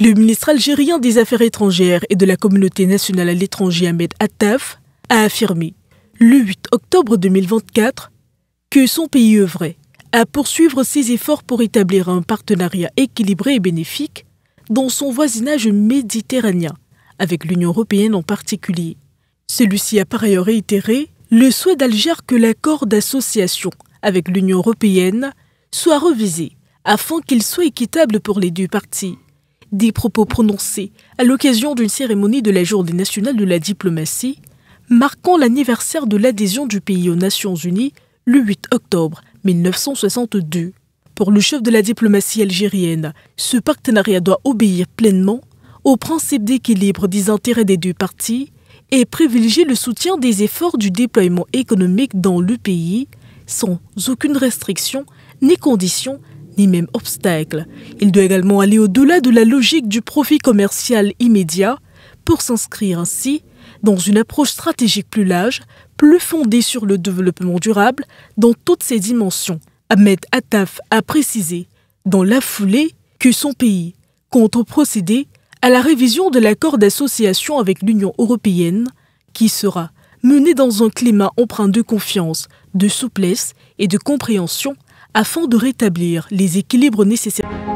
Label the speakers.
Speaker 1: Le ministre algérien des Affaires étrangères et de la communauté nationale à l'étranger Ahmed Attaf a affirmé le 8 octobre 2024 que son pays œuvrait à poursuivre ses efforts pour établir un partenariat équilibré et bénéfique dans son voisinage méditerranéen, avec l'Union européenne en particulier. Celui-ci a par ailleurs réitéré le souhait d'Alger que l'accord d'association avec l'Union européenne soit revisé afin qu'il soit équitable pour les deux parties. Des propos prononcés à l'occasion d'une cérémonie de la Journée nationale de la diplomatie, marquant l'anniversaire de l'adhésion du pays aux Nations Unies le 8 octobre 1962. Pour le chef de la diplomatie algérienne, ce partenariat doit obéir pleinement au principe d'équilibre des intérêts des deux parties et privilégier le soutien des efforts du déploiement économique dans le pays, sans aucune restriction, ni condition, ni même obstacle. Il doit également aller au-delà de la logique du profit commercial immédiat pour s'inscrire ainsi dans une approche stratégique plus large, plus fondée sur le développement durable dans toutes ses dimensions. Ahmed Attaf a précisé dans la foulée que son pays compte procéder à la révision de l'accord d'association avec l'Union européenne qui sera mené dans un climat empreint de confiance, de souplesse et de compréhension afin de rétablir les équilibres nécessaires.